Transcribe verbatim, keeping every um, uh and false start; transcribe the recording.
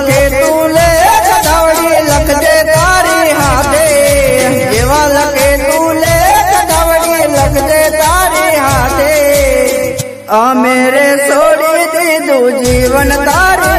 लखे तूले कदावड़ी लख दे तारी हाथे, जेवा लखे तूले कदावड़ी लख दे तारी हाथे। आ मेरे छोड़ी दीदू जीवन तारी